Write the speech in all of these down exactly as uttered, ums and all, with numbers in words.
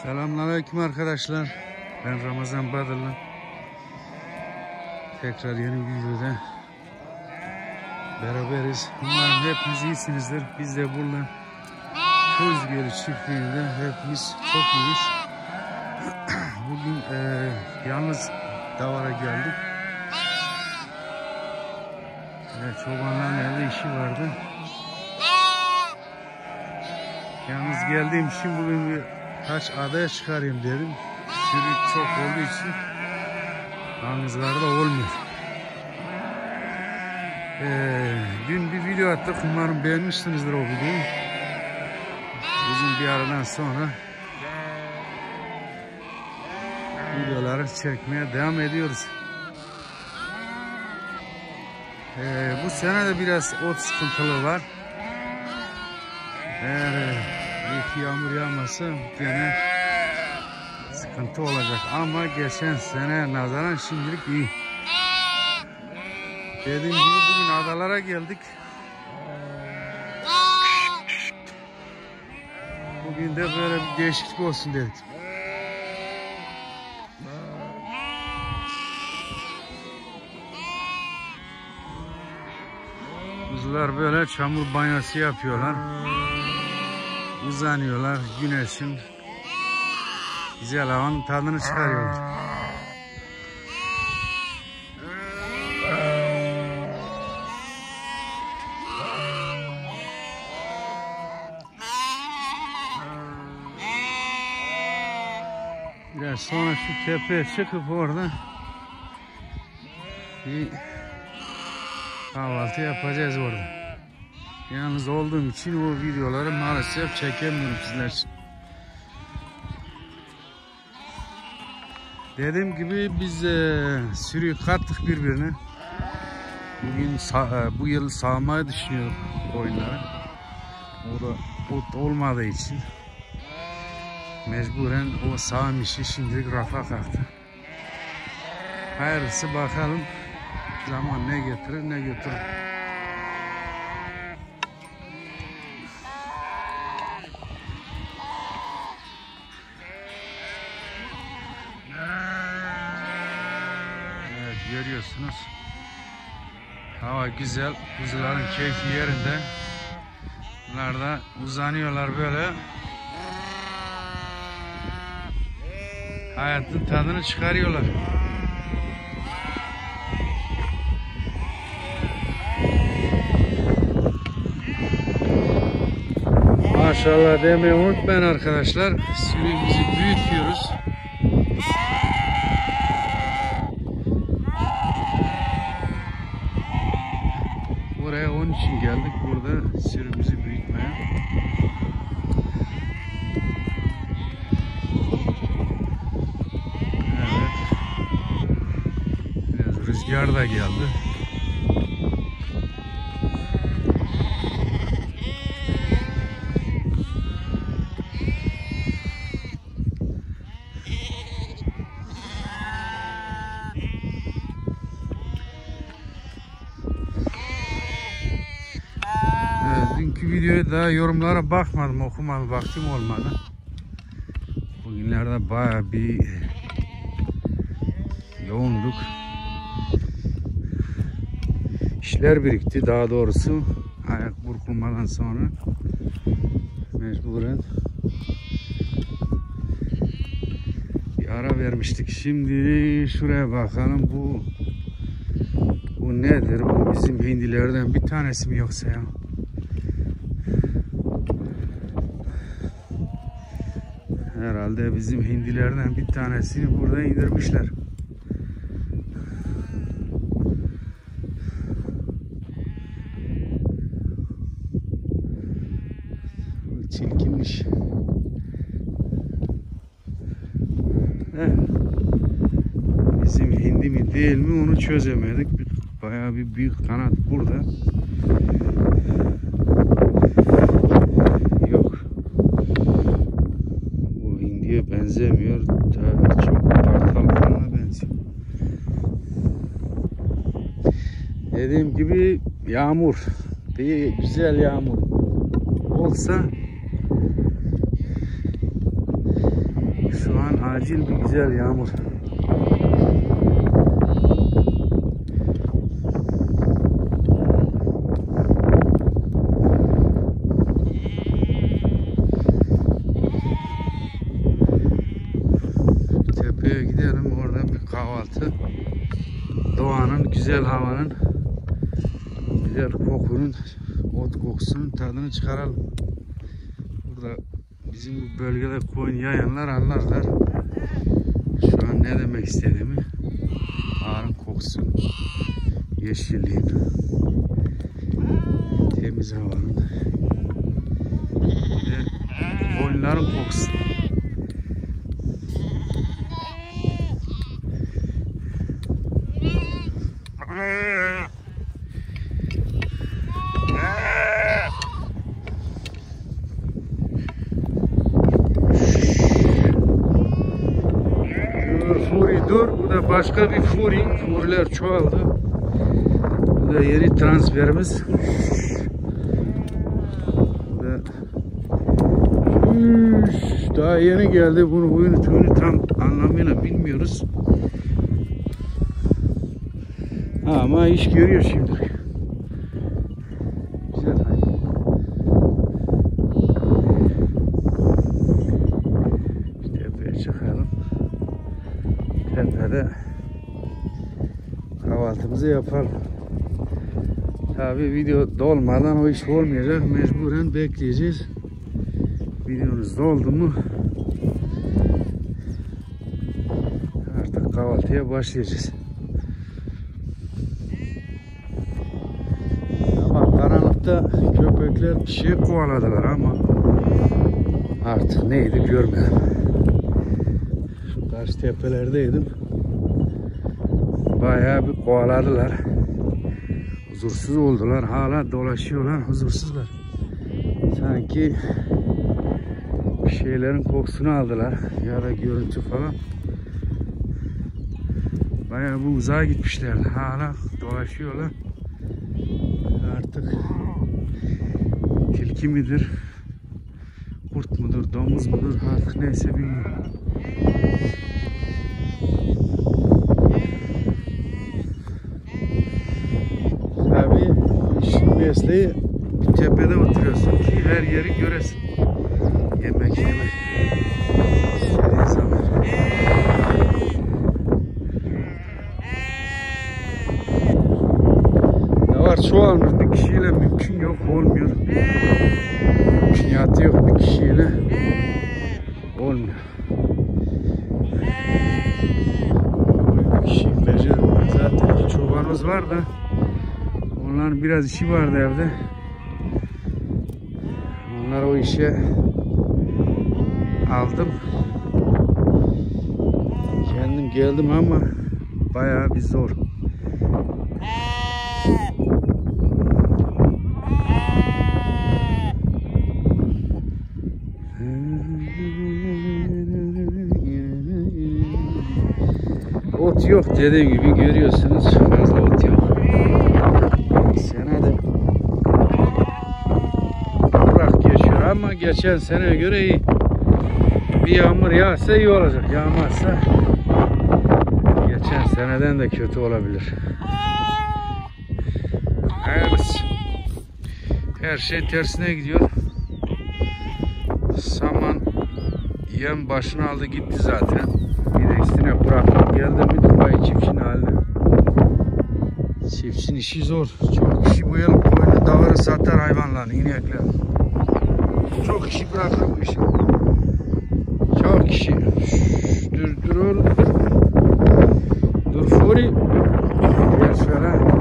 Selamünaleyküm arkadaşlar. Ben Ramazan Badırlı. Tekrar yeni bir videoda beraberiz. Umarım hepiniz iyisinizdir. Biz de burada Kuzgölü çiftliğinde hepimiz çok iyiyiz. Bugün e, yalnız davara geldik. Evet, çobanların evde işi vardı. Yalnız geldiğim için bugün bir taş adaya çıkarayım dedim. Sürü çok olduğu için yalnızlarda olmuyor. Ee, dün bir video attık. Umarım beğenmişsinizdir o videoyu. Uzun bir aradan sonra videoları çekmeye devam ediyoruz. Ee, bu sene de biraz ot sıkıntılı var. Eğer ilk yağmur yağmasa gene sıkıntı olacak ama geçen sene nazaran şimdilik iyi. Dediğim gibi bugün adalara geldik. Bugün de böyle bir değişiklik olsun dedik. Kuzular böyle çamur banyosu yapıyorlar. Uzanıyorlar, güneşin güzel havanın tadını çıkarıyorlar. Biraz sonra şu tepeye çıkıp orada bir kahvaltı yapacağız orada. Yalnız olduğum için o videoları maalesef çekemiyorum sizler için. Dediğim gibi biz e, sürüyü kattık birbirine. Bugün e, bu yıl sağmayı düşünüyoruz koyunları. O da ot olmadığı için mecburen o sağım işi şimdilik rafa kalktı. Hayırlısı, bakalım zaman ne getirir ne götürür. Evet, görüyorsunuz. Hava güzel. Kuzuların keyfi yerinde. Bunlar da uzanıyorlar böyle. Hayatın tadını çıkarıyorlar. Maşallah demeyi unutmayın arkadaşlar. Sürümüzü büyütüyoruz. Buraya onun için geldik. Burada sürümüzü büyütmeye. Evet. Biraz rüzgar da geldi. Dünkü videoya daha yorumlara bakmadım, okumadım, vaktim olmadı. Bugünlerde bayağı bir yoğunduk. İşler birikti, daha doğrusu ayak burkulmadan sonra mecburen bir ara vermiştik. Şimdi şuraya bakalım, bu bu nedir? Bu bizim hindilerden bir tanesi mi yoksa ya? Herhalde bizim hindilerden bir tanesini burada indirmişler. Çirkinmiş. Heh. Bizim hindi mi değil mi onu çözemedik. Bayağı bir büyük kanat burada. Benzemiyor. Daha çok kartal kanına benziyor. Dediğim gibi yağmur. Bir güzel yağmur olsa an acil bir güzel yağmur. Tepeye gidelim, orada bir kahvaltı. Doğanın, güzel havanın, güzel kokunun, ot kokusunun tadını çıkaralım. Burada bizim bu bölgede koyun yayanlar anlarlar şu an ne demek istediğimi. Ağrın kokusu, yeşilliğin, temiz havanın ve koyunların kokusu. Furi dur, bu da başka bir furi. Furiler çoğaldı. Bu da yeni transferimiz. Bu da daha yeni geldi. Bunu huyunu tüyünü tam anlamıyla bilmiyoruz. Ama iş görüyor şimdi. Güzel. Tepeye çıkalım. Tepede kahvaltımızı yapalım. Tabi video dolmadan o iş olmayacak. Mecburen bekleyeceğiz. Videonuz doldu mu artık kahvaltıya başlayacağız. Ama karanlıkta köpekler bir şey kovaladılar ama artık neydi görmedim. Şu karşı tepelerdeydim. Bayağı bir kovaladılar. Huzursuz oldular. Hala dolaşıyorlar. Huzursuzlar. Sanki bir şeylerin kokusunu aldılar. Ya da görüntü falan. Bayağı bu uzağa gitmişlerdi. Hala dolaşıyorlar. Artık tilki midir? Kurt mudur? Domuz mudur? Artık neyse bilmiyorum. Tabii işin mesleği bir tepede oturuyorsun ki her yeri göresin. Yemek yemek. İstediğin zaman. Ne var, çoğalmış, bir kişiyle mümkün yok, olmuyor. Mümkünatı yok, bir kişiyle olmuyor. Bir kişi becermiyor. Zaten iki çobanımız var da onların biraz işi vardı evde. Onlar o işe aldım. Kendim geldim ama bayağı bir zor. Ot yok dediğim gibi, görüyorsunuz, fazla ot yok. Sene de kurak geçiyor ama geçen seneye göre iyi. Bir yağmur yağsa iyi olacak, yağmazsa geçen seneden de kötü olabilir. Evet, her şey tersine gidiyor. Saman yem başını aldı gitti zaten. Bir de üstüne bırakıp geldi mi Dubai çiftçinin haline. Çiftçinin işi zor. Çok kişi bu yıl koyunu davarı satar, hayvanlar, inekler. Çok kişi bırakır bu işi. Çok kişi. Şşş, dur dur oğlum. Dur Furi. Gel şöyle.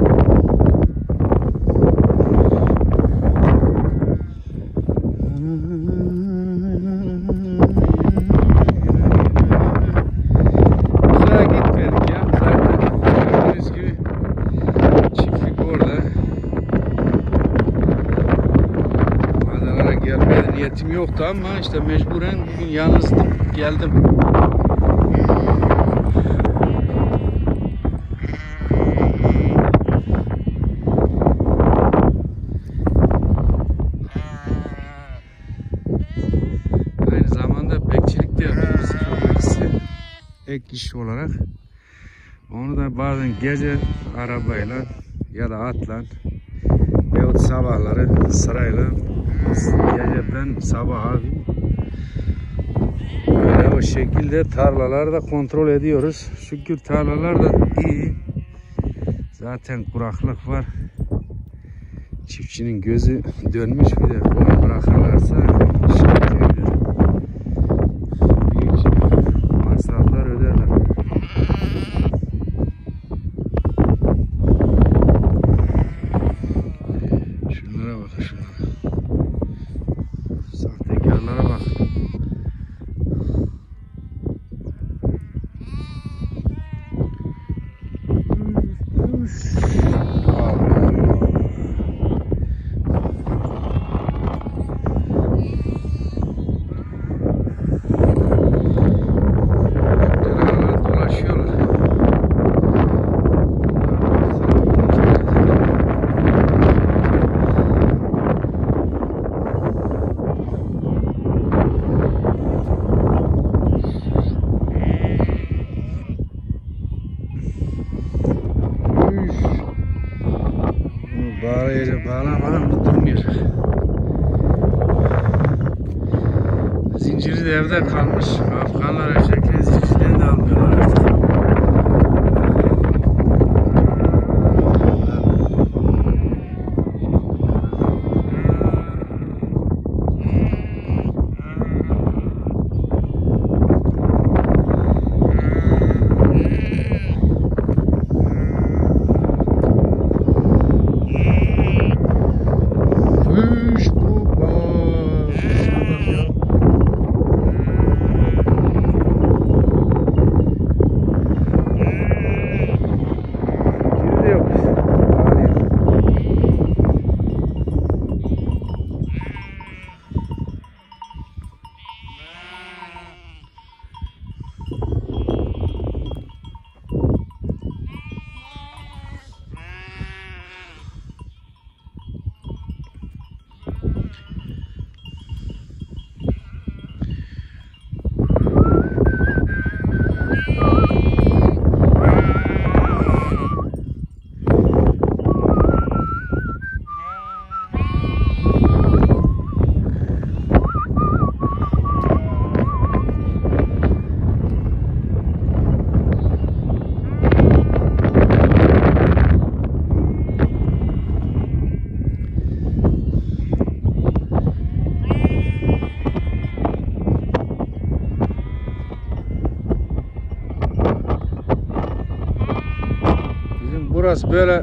Niyetim yoktu ama işte mecburen bugün yalnızdım, geldim. Aynı zamanda bekçilik de yapıyoruz. ek iş olarak. Onu da bazen gece arabayla ya da atla veyahut sabahları sırayla, gece ben sabah abi böyle o şekilde tarlaları da kontrol ediyoruz. Şükür tarlalar da iyi. Zaten kuraklık var. Çiftçinin gözü dönmüş, bir de bunu bırakırlarsa şirketler büyük masraflar öderler. Şunlara bakın, şunlara. Sahtekarlara bak. Bağlayacak, bağlamadan bu durmuyor. Zinciri de evde kalmış. Afganlar erkekler zincirlerini de almıyorlar artık. Burası böyle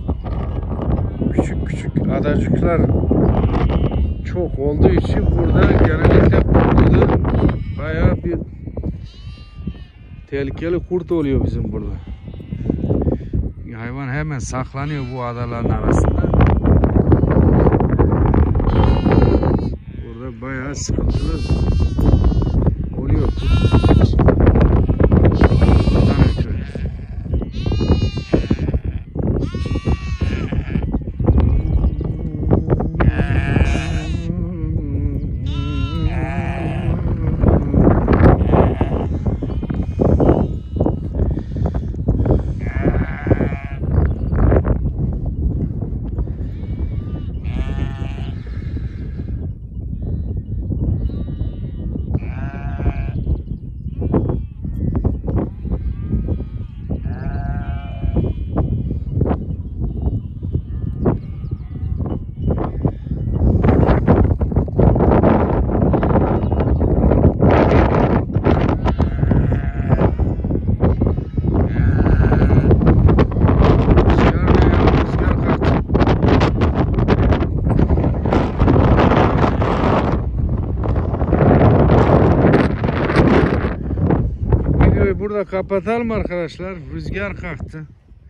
küçük küçük adacıklar çok olduğu için burada genellikle kurtludur. Bayağı bir tehlikeli kurt oluyor bizim burada. Hayvan hemen saklanıyor bu adaların arasında. Burada bayağı sıkıntılı oluyor kurt. Burada kapatalım arkadaşlar. Rüzgar kalktı.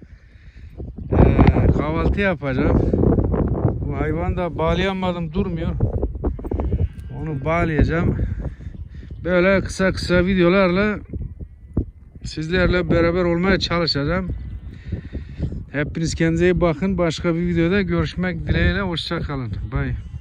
Ee, kahvaltı yapacağım. Bu hayvan da bağlayamadım, durmuyor. Onu bağlayacağım. Böyle kısa kısa videolarla sizlerle beraber olmaya çalışacağım. Hepiniz kendinize iyi bakın. Başka bir videoda görüşmek dileğiyle. Hoşça kalın. Bye.